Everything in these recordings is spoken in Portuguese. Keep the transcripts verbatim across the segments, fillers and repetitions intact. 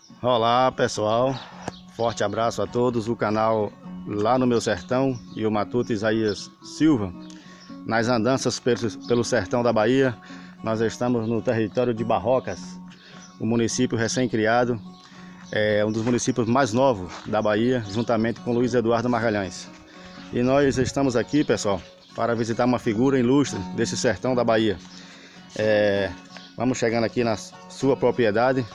Olá pessoal, forte abraço a todos, o canal Lá no Meu Sertão e o Matuto Isaías Silva. Nas andanças pelo sertão da Bahia, nós estamos no território de Barrocas, o município recém-criado, é um dos municípios mais novos da Bahia, juntamente com Luiz Eduardo Magalhães. E nós estamos aqui, pessoal, para visitar uma figura ilustre desse sertão da Bahia. É, vamos chegando aqui na sua propriedade.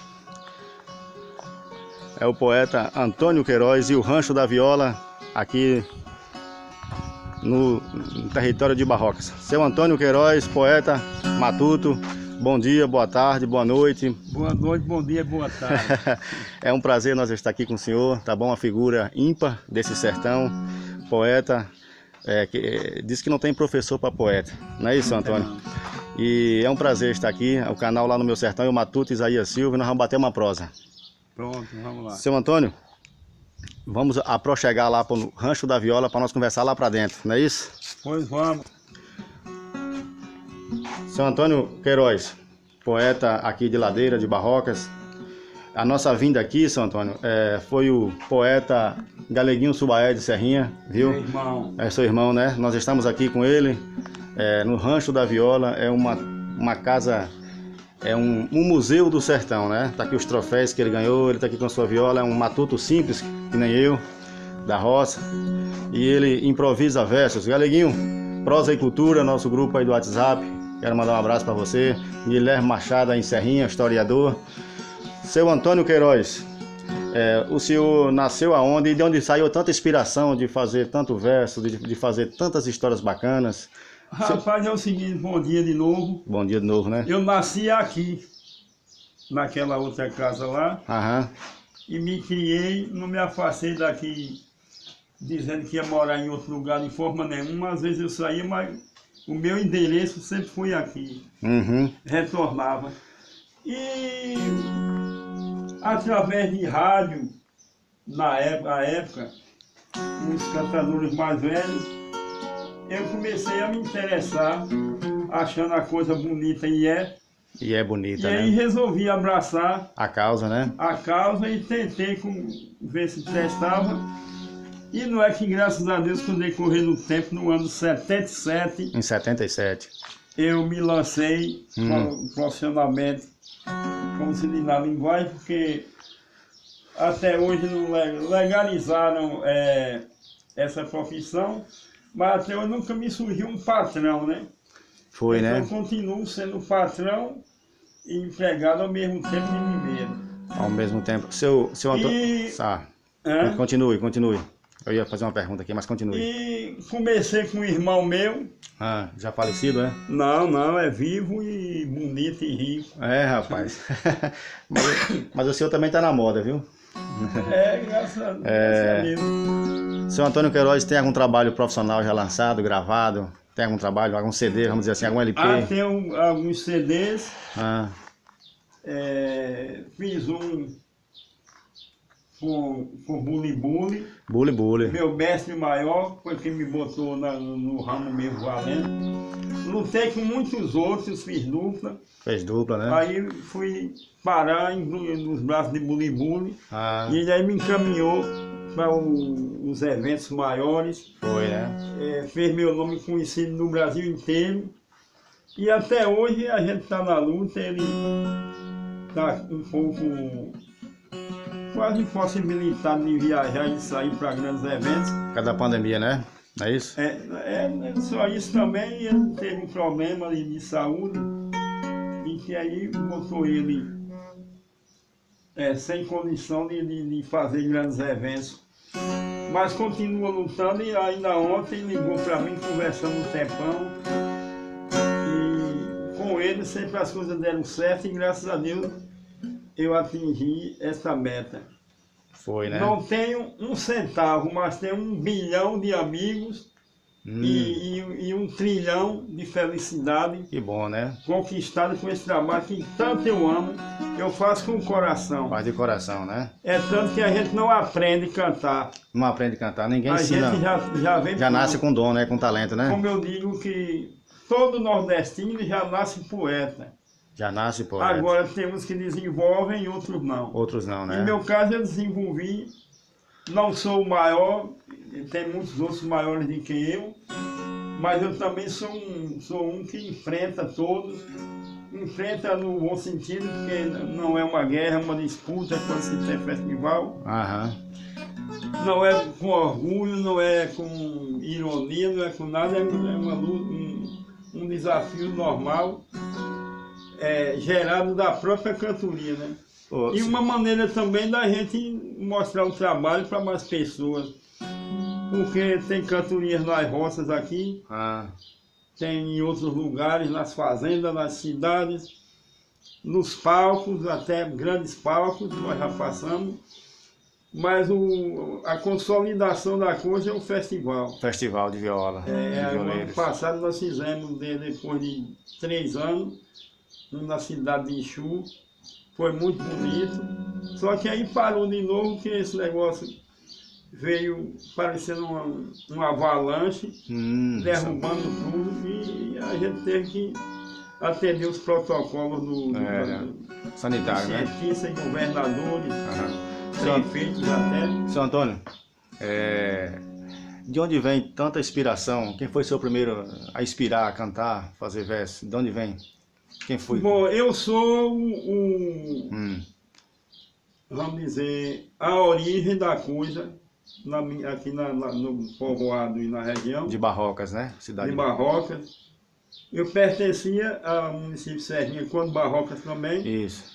É o poeta Antônio Queiroz e o Rancho da Viola, aqui no, no território de Barrocas. Seu Antônio Queiroz, poeta, matuto, bom dia, boa tarde, boa noite. Boa noite, bom dia, boa tarde. É um prazer nós estar aqui com o senhor, tá bom? Uma figura ímpar desse sertão, poeta, é, que, é, diz que não tem professor para poeta, não é isso, Antônio? E é um prazer estar aqui, o canal Lá no Meu Sertão e o Matuto Isaías Silva, e nós vamos bater uma prosa. Pronto, vamos lá. Seu Antônio, vamos aproxegar lá para o Rancho da Viola para nós conversar lá para dentro, não é isso? Pois vamos. Seu Antônio Queiroz, poeta aqui de Ladeira, de Barrocas. A nossa vinda aqui, seu Antônio, é, foi o poeta Galeguinho Subaé de Serrinha, viu? Meu irmão. É seu irmão, né? Nós estamos aqui com ele, é, no Rancho da Viola, é uma, uma casa... É um, um museu do sertão, né? Tá aqui os troféus que ele ganhou, ele tá aqui com a sua viola, é um matuto simples, que nem eu, da roça. E ele improvisa versos. Galeguinho, Prosa e Cultura, nosso grupo aí do WhatsApp. Quero mandar um abraço para você. Guilherme Machado em Serrinha, historiador. Seu Antônio Queiroz, é, o senhor nasceu aonde e de onde saiu tanta inspiração de fazer tanto verso, de, de fazer tantas histórias bacanas? Rapaz, é o seguinte, bom dia de novo. Bom dia de novo, né? Eu nasci aqui, naquela outra casa lá, Aham. e me criei, não me afastei daqui dizendo que ia morar em outro lugar de forma nenhuma. Às vezes eu saía, mas o meu endereço sempre foi aqui. Uhum. Retornava. E através de rádio, na época, na época os cantadores mais velhos, eu comecei a me interessar, achando a coisa bonita e é. E é bonita, E né? aí resolvi abraçar A causa, né? a causa e tentei com, ver se prestava. E não é que, graças a Deus, com o decorrer do tempo, no ano setenta e sete, Em setenta e sete. eu me lancei Hum. profissionalmente, como se diz na linguagem, porque até hoje não legalizaram é, essa profissão. Mas até hoje nunca me surgiu um patrão, né? Foi, então, né? eu continuo sendo patrão e empregado ao mesmo tempo de mim mesmo. Ao mesmo tempo. Seu, seu Antônio... E... Ah, É? continue, continue. Eu ia fazer uma pergunta aqui, mas continue. E comecei com um irmão meu. Ah, já falecido, é? Não, não, é vivo e bonito e rico. É, rapaz. mas, mas o senhor também tá na moda, viu? É, graças a Deus. É... Graças a Deus. Seu Antônio Queiroz tem algum trabalho profissional já lançado, gravado? Tem algum trabalho, algum C D, vamos dizer assim, algum L P? Ah, tenho alguns C Ds. Ah, É, fiz um com, com Bully Bully. Bully Bully. Meu mestre maior foi quem me botou na, no, no ramo mesmo valendo. Lutei com muitos outros, fiz dupla. Fez dupla, né? Aí fui parar em, nos braços de Bully Bully. Ah, E ele aí me encaminhou para os eventos maiores. foi, né? É, fez meu nome conhecido no Brasil inteiro. E até hoje a gente está na luta, ele está um pouco quase impossibilitado de viajar e sair para grandes eventos. Por causa da pandemia, né? Não é isso? É, é, só isso também, ele teve um problema de, de saúde e que aí botou ele é, sem condição de, de, de fazer grandes eventos. Mas continua lutando e ainda ontem ligou para mim, conversando um tempão. E com ele sempre as coisas deram certo e graças a Deus eu atingi essa meta. Foi, né? Não tenho um centavo, mas tenho um bilhão de amigos Hum, e, e, e um trilhão de felicidade que bom, né? conquistado com esse trabalho que tanto eu amo, eu faço com o coração. Faz de coração, né? É tanto que a gente não aprende a cantar. Não aprende a cantar, ninguém A ensina. gente já, já vem... Já nasce com dom, né? Com talento, né? Como eu digo que todo nordestino já nasce poeta. Já nasce poeta. Agora temos que desenvolvem e outros não. Outros não, né? No meu caso eu desenvolvi, não sou o maior, tem muitos outros maiores do que eu, mas eu também sou um, sou um que enfrenta todos, enfrenta no bom sentido, porque não é uma guerra, é uma disputa quando se tem festival. Aham. Não é com orgulho, não é com ironia, não é com nada, é uma luta, um, um desafio normal, é, gerado da própria cantoria, né? Oh, e uma maneira também da gente mostrar o trabalho para mais pessoas, porque tem cantorias nas roças aqui, ah. tem em outros lugares, nas fazendas, nas cidades, nos palcos, até grandes palcos, nós já passamos. Mas o, a consolidação da coisa é o festival. Festival de viola. É, de o ano passado nós fizemos, depois de três anos, na cidade de Ixu. Foi muito bonito. Só que aí parou de novo, porque esse negócio veio parecendo uma, uma avalanche, hum, derrubando sim. tudo. E a gente teve que atender os protocolos do, é, do, do sanitário, né? cientistas e governadores. Aham. Prefeitos até. Seu Antônio, é, de onde vem tanta inspiração? Quem foi seu primeiro a inspirar, a cantar, fazer verso? De onde vem? Quem foi? Bom, eu sou o, hum. vamos dizer, a origem da coisa na, aqui na, na, no povoado e na região. De Barrocas, né? Cidade de Barrocas. Eu pertencia ao município de Serrinha, quando Barrocas também. Isso.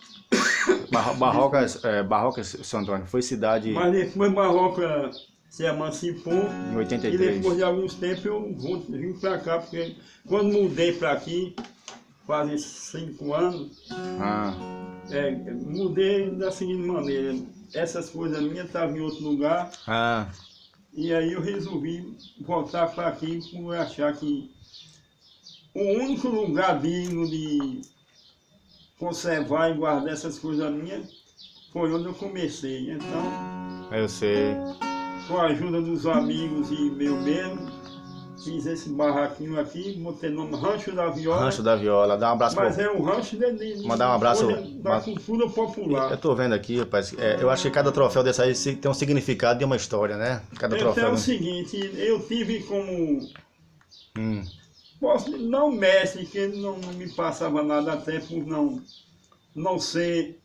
Barrocas, é, Barrocas, Seu Antônio, foi cidade... Mas depois Barrocas se emancipou. Em oitenta e três. E depois de alguns tempos eu vou, vim para cá, porque quando mudei para aqui, quase cinco anos, ah. é, mudei da seguinte maneira. Essas coisas minhas estavam em outro lugar. Ah. E aí eu resolvi voltar para aqui por achar que o único lugar digno de conservar e guardar essas coisas minhas foi onde eu comecei. Então, eu sei. Com a ajuda dos amigos e meu mesmo, fiz esse barraquinho aqui, botei o nome Rancho da Viola. Rancho da Viola, dá um abraço. Mas pro... é o rancho de, de, mandar um abraço da uma... cultura popular. Eu tô vendo aqui, rapaz, é, eu acho que cada troféu desse aí tem um significado e uma história, né? Cada então troféu. é o né? seguinte, eu tive como... Hum. Posso, não mestre, que ele não, não me passava nada até por não, não ser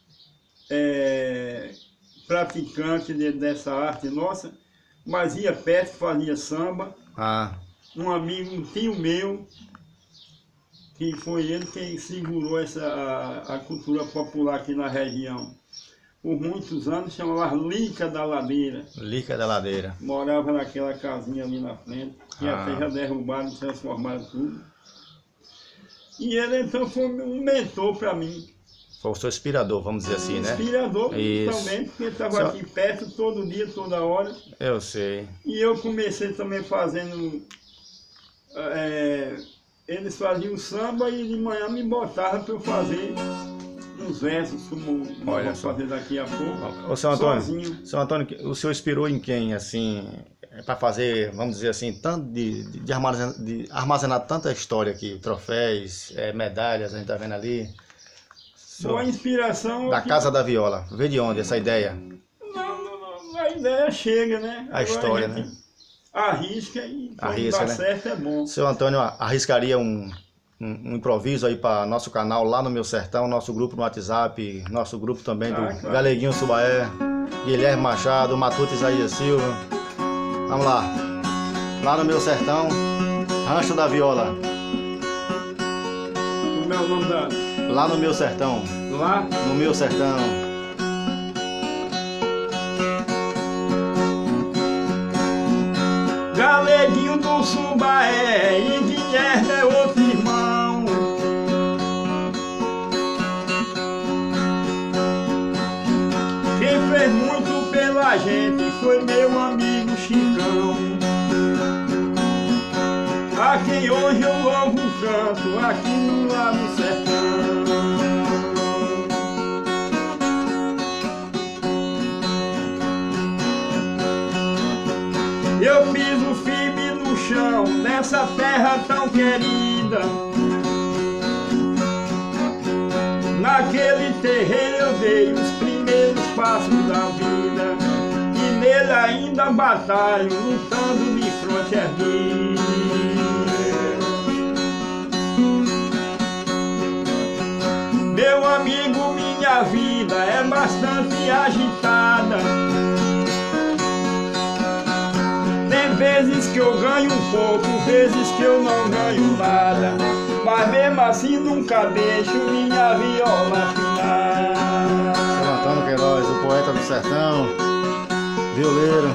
é, praticante de, dessa arte nossa, mas ia perto, fazia samba. Ah. Um amigo, um tio meu, que foi ele quem segurou essa, a, a cultura popular aqui na região. Por muitos anos, chamava Lica da Ladeira. Lica da Ladeira. Morava naquela casinha ali na frente, que ah. até já derrubaram, transformaram tudo. E ele então foi um mentor para mim. Foi o seu inspirador, vamos dizer assim, né? Inspirador, também, porque ele estava Só... aqui perto todo dia, toda hora. Eu sei. E eu comecei também fazendo... É, eles faziam samba e de manhã me botavam para eu fazer uns versos, como Olha vamos só. fazer daqui a pouco. Ô, seu Antônio, sozinho. Seu Antônio, o senhor inspirou em quem, assim, para fazer, vamos dizer assim, tanto de, de, armazenar, de armazenar tanta história aqui, troféus, é, medalhas, a gente tá vendo ali. Senhor, a inspiração... Da que... Casa da Viola, veio de onde essa ideia? Não, não, não, a ideia chega, né? A Agora história, a né? Arrisca e quando Arrisca, dá né? certo é bom. Seu Antônio arriscaria um, um, um improviso aí para nosso canal lá no Meu Sertão, nosso grupo no WhatsApp, nosso grupo também do ah, claro. Galeguinho Subaé, Guilherme Machado, Matuto Isaías Silva. Vamos lá. Lá no Meu Sertão, Rancho da Viola. Como é o nome da... Lá no Meu Sertão. Lá? No Meu Sertão. Galeguinho do Subaé e Guilherme é outro irmão. Quem fez muito pela gente foi meu amigo Chicão, a quem hoje eu louvo o canto aqui no lá no sertão. Eu piso firme no chão, nessa terra tão querida. Naquele terreiro eu dei os primeiros passos da vida, e nele ainda batalho, lutando de fronte erguida. Meu amigo, minha vida é bastante agitada. Tem vezes que eu ganho um pouco, vezes que eu não ganho nada, mas mesmo assim nunca deixo minha viola afinar. Seu Antônio Queiroz, o poeta do sertão, violeiro.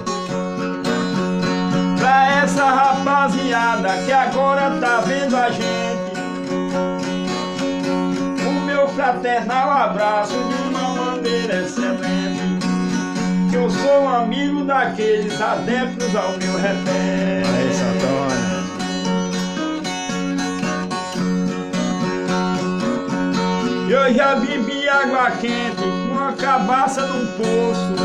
Pra essa rapaziada que agora tá vendo a gente, o meu fraternal abraço de uma maneira excelente. Que eu sou um amigo daqueles adeptos ao meu repé. Aí, Seu Antônio. Eu já bebi água quente com uma cabaça num poço.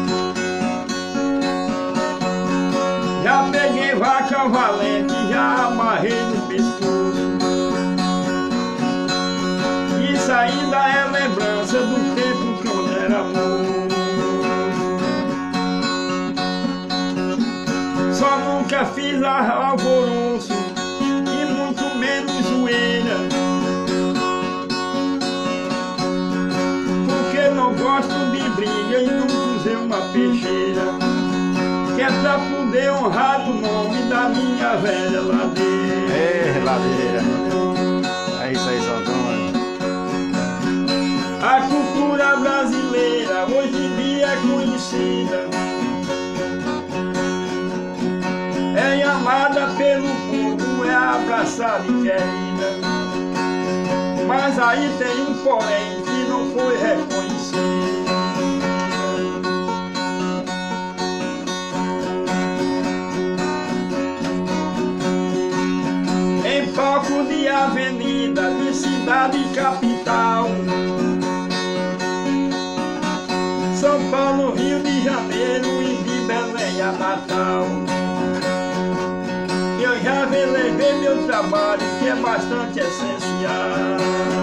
Já peguei vaca valente, já amarrei no pescoço. Isso ainda é lembrança do tempo que eu era moço. Só nunca fiz alvoroço e muito menos zoeira, porque não gosto de briga e nunca usei uma peixeira, que é pra poder honrar o nome da minha velha ladeira. É, ladeira. É isso aí, Seu Antônio. A cultura brasileira hoje em dia é conhecida, é amada pelo povo, é abraçada e querida. Mas aí tem um porém que não foi reconhecido. Em palco de avenida, de cidade capital, São Paulo, Rio de Janeiro e de Belém a Natal, eu já levei meu trabalho, que é bastante essencial.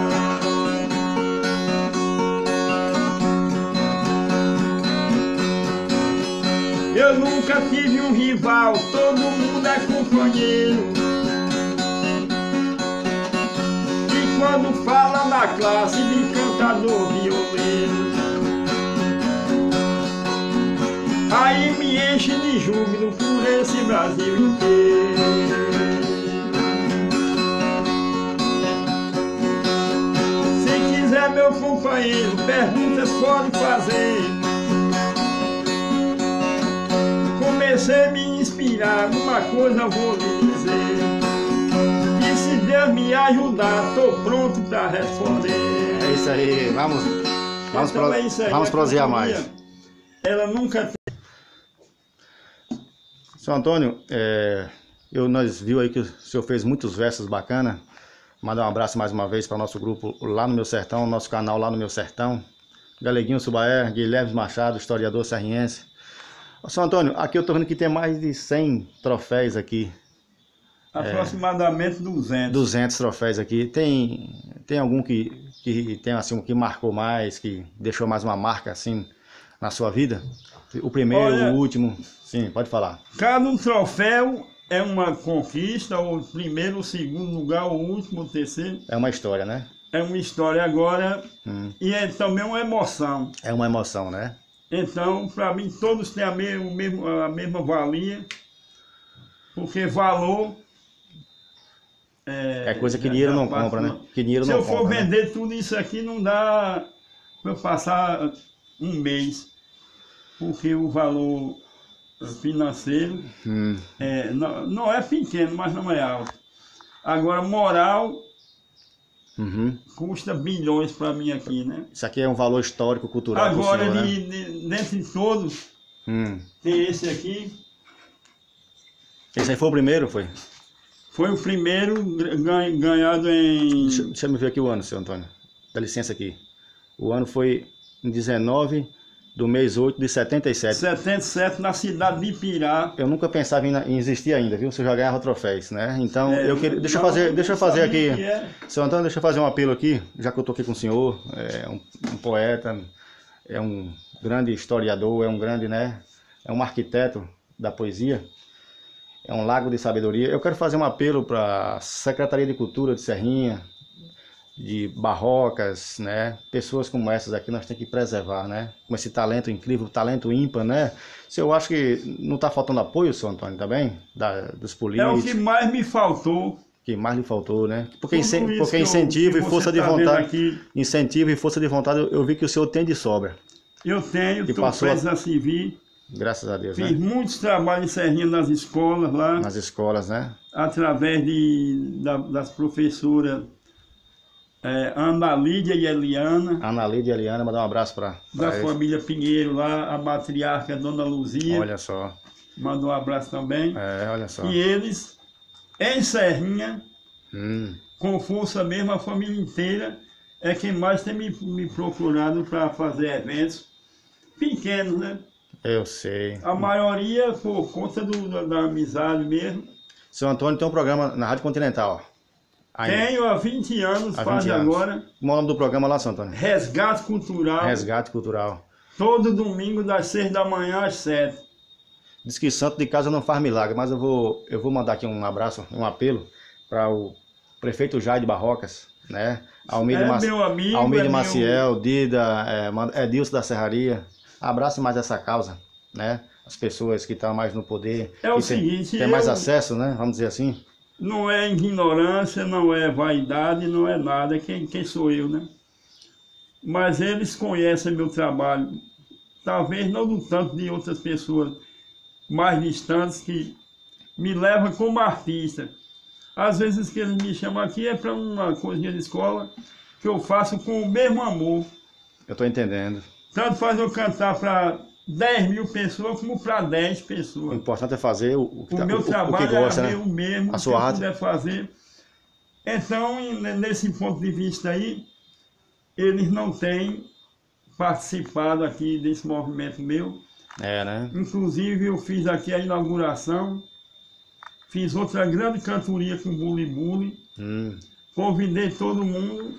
Eu nunca tive um rival, todo mundo é companheiro. E quando fala na classe de cantador violeiro, aí me enche de júbilo por esse Brasil inteiro. Se quiser, meu companheiro, perguntas pode fazer. Comecei a me inspirar, uma coisa vou lhe dizer, que se Deus me ajudar, tô pronto pra responder. É isso aí, vamos, vamos, Então pro, é isso aí, vamos a prosear companhia, mais. Ela nunca... Seu Antônio, é, eu, nós viu aí que o senhor fez muitos versos bacanas. Mandar um abraço mais uma vez para o nosso grupo lá no Meu Sertão, nosso canal lá no Meu Sertão. Galeguinho Subaé, Guilherme Machado, historiador serriense. Ô, seu Antônio, aqui eu tô vendo que tem mais de cem troféus aqui. Aproximadamente duzentos. duzentos troféus aqui. Tem, tem algum que, que tem assim, um que marcou mais, que deixou mais uma marca assim na sua vida? O primeiro, Olha, o último? Sim, pode falar. Cada um troféu é uma conquista, o primeiro, o segundo lugar, o último, o terceiro. É uma história, né? É uma história agora, Hum. e é também uma emoção. É uma emoção, né? Então, para mim, todos têm a mesma, mesmo, a mesma valia, porque valor... É coisa que dinheiro não compra, né? Que dinheiro Se não eu for compra, né? vender tudo isso aqui, não dá para eu passar um mês, porque o valor financeiro Hum. é, não, não é pequeno, mas não é alto. Agora, moral Uhum. custa bilhões para mim aqui, né? Isso aqui é um valor histórico, cultural. Agora, pro senhor, de, né? de, dentre todos, Hum. tem esse aqui. Esse aí foi o primeiro, foi? Foi o primeiro ganha- ganhado em... Deixa, deixa eu ver aqui o ano, seu Antônio. Dá licença aqui. O ano foi em dezenove do mês oito de setenta e sete. setenta e sete, na cidade de Ipirá. Eu nunca pensava em, em existir ainda, viu? Você já ganhava troféus, né? Então, É, eu queria, deixa eu não, fazer, deixa eu fazer aqui, é. seu Antônio, deixa eu fazer um apelo aqui, já que eu tô aqui com o senhor, é um, um poeta, é um grande historiador, é um grande, né? É um arquiteto da poesia, é um lago de sabedoria. Eu quero fazer um apelo para a Secretaria de Cultura de Serrinha, de Barrocas, né? Pessoas como essas aqui nós temos que preservar, né? Com esse talento incrível, talento ímpar, né? Se eu acho que não está faltando apoio, seu Antônio, também, da, dos políticos. É o que mais me faltou. Que mais lhe faltou, né? Porque, Tudo incen isso porque que eu- incentivo que e você força de tá vendo vontade, aqui. incentivo e força de vontade, eu, eu vi que o senhor tem de sobra. Eu tenho, Que estou passou a- preso a civil, Graças a Deus, fiz né? muitos trabalhos em Serrinha nas escolas lá, Nas escolas, né? através de, da- das professoras é, Ana Lídia e Eliana, Ana Lídia e Eliana, mandar um abraço para da eles. família Pinheiro lá, a matriarca Dona Luzia, Olha só, mandou um abraço também. é, olha só. E eles, em Serrinha, Hum, com força mesmo, a família inteira, é quem mais tem me, me procurado para fazer eventos pequenos, né? eu sei. A maioria por conta do, da, da amizade mesmo. Seu Antônio tem um programa na Rádio Continental. Ainda. Tenho há vinte anos, Há faz vinte anos. agora, Qual é o nome do programa lá, seu Antônio? Resgate Cultural, Resgate Cultural. todo domingo das seis da manhã às sete. Diz que santo de casa não faz milagre, mas eu vou, eu vou mandar aqui um abraço, um apelo para o prefeito Jair de Barrocas, né? Almir, É Mac... meu amigo, Almir é meu- Maciel, Dida, é, Man- Edilson da Serraria. Abrace mais essa causa, né? As pessoas que estão mais no poder, É o que tem, seguinte, tem mais eu- acesso, né? Vamos dizer assim. Não é ignorância, não é vaidade, não é nada. Quem, quem sou eu, né? Mas eles conhecem meu trabalho. Talvez não do tanto de outras pessoas mais distantes que me levam como artista. Às vezes que eles me chamam aqui é para uma coisinha de escola que eu faço com o mesmo amor. Eu estou entendendo. Tanto faz eu cantar para dez mil pessoas como para dez O pessoas. importante é fazer o, o, que O tá- meu o- o trabalho que gosta, é né? meu mesmo, A o sua que eu arte. puder fazer. Então, em- nesse ponto de vista aí, eles não têm participado aqui desse movimento meu. É, né? Inclusive, eu fiz aqui a inauguração, fiz outra grande cantoria com Buli Buli, Hum. convidei todo mundo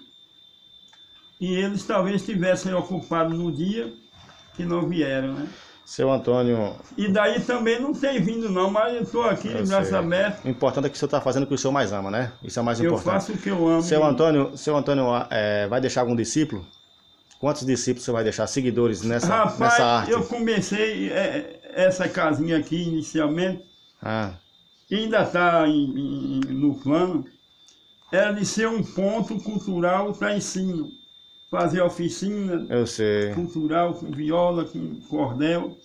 e eles talvez estivessem ocupados no dia que não vieram, né? Seu Antônio, E daí também não tem vindo não, mas eu estou aqui eu de braço sei. aberto, O importante é que o senhor está fazendo o que o senhor mais ama, né? Isso é o mais eu importante. faço o que eu amo. Seu Antônio, seu Antônio é, vai deixar algum discípulo? Quantos discípulos você vai deixar? Seguidores nessa, Rapaz, nessa arte? eu comecei é, essa casinha aqui inicialmente, Ah, e ainda está no plano, era de ser um ponto cultural para ensino. Fazer oficina eu sei. cultural com viola, com cordel.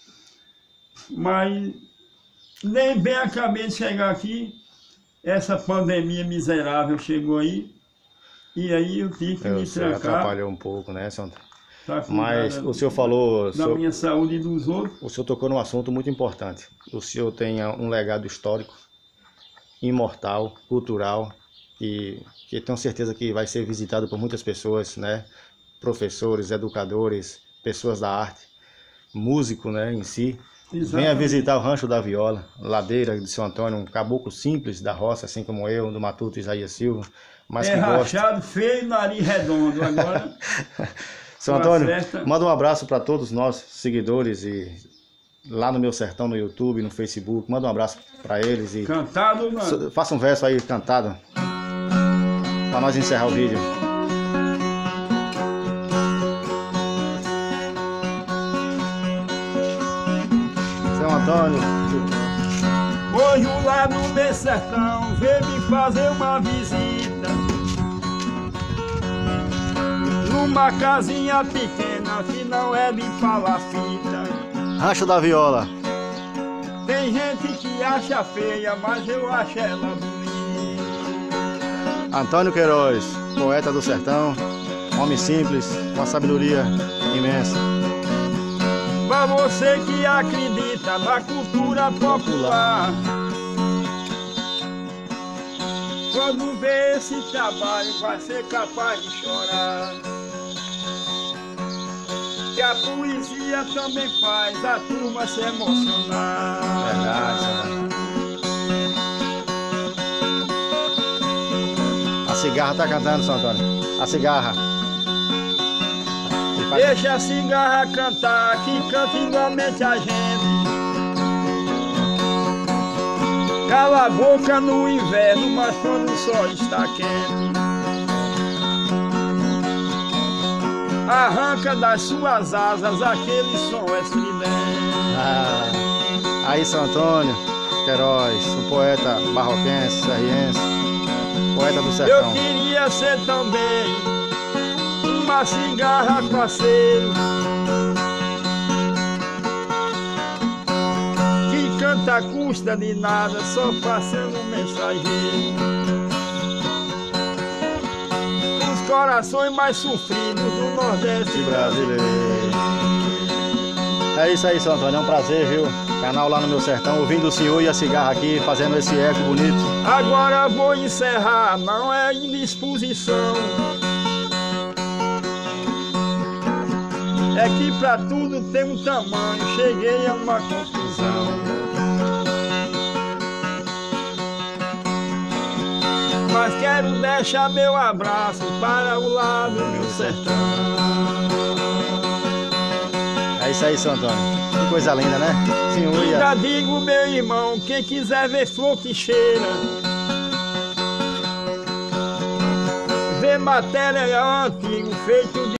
Mas nem bem acabei de chegar aqui, essa pandemia miserável chegou aí, e aí eu tive que Eu me sei, trancar. atrapalhou um pouco, né, seu Antônio? Pra cuidar Mas da- o senhor falou, o da senhor, minha saúde e dos outros. o senhor tocou num assunto muito importante. O senhor tem um legado histórico, imortal, cultural, e que tenho certeza que vai ser visitado por muitas pessoas, né? Professores, educadores, pessoas da arte, músico, né, em si. Venha Exatamente. visitar o Rancho da Viola, Ladeira de São Antônio, um caboclo simples da roça, assim como eu, do Matuto Isaías Silva, mas É que gosta. rachado, feio, nariz redondo. Agora, São Tá Antônio, certo. manda um abraço para todos nós, seguidores, e lá no Meu Sertão, no YouTube, no Facebook, manda um abraço para eles e cantado, na- so- faça um verso aí cantado para nós encerrar o vídeo. São Antônio, hoje o lado do sertão veio me fazer uma visita. Numa casinha pequena que não é de palafita. Rancho da Viola. Tem gente que acha feia, mas eu acho ela bonita. Antônio Queiroz, poeta do sertão, homem simples, com uma sabedoria imensa. Pra você que acredita na cultura popular, quando vê esse trabalho vai ser capaz de chorar. que a poesia também faz a turma se emocionar. Verdade, Santana. A cigarra tá cantando, Seu Antônio. A cigarra. Deixa a cigarra cantar, que canta igualmente a gente. Cala a boca no inverno, mas quando o sol está quente, arranca das suas asas aquele som estridente. Ah, aí São Antônio Queiroz, o poeta barroquense, serriense, poeta do sertão. Eu queria ser também uma cigarra com acero, que canta a custa de nada, só passando um mensageiro. Os corações mais sofridos do Nordeste brasileiro. É isso aí, Seu Antônio, é um prazer, viu? Canal lá no meu sertão, ouvindo o senhor e a cigarra aqui, fazendo esse eco bonito. Agora vou encerrar, não é indisposição, é que pra tudo tem um tamanho, cheguei a uma conclusão. Mas quero deixar meu abraço para o lado do meu sertão. É isso aí, Seu Antônio. Que coisa linda, né? Senhor e Já a... digo, meu irmão, quem quiser ver flor que cheira, ver matéria antigo feito de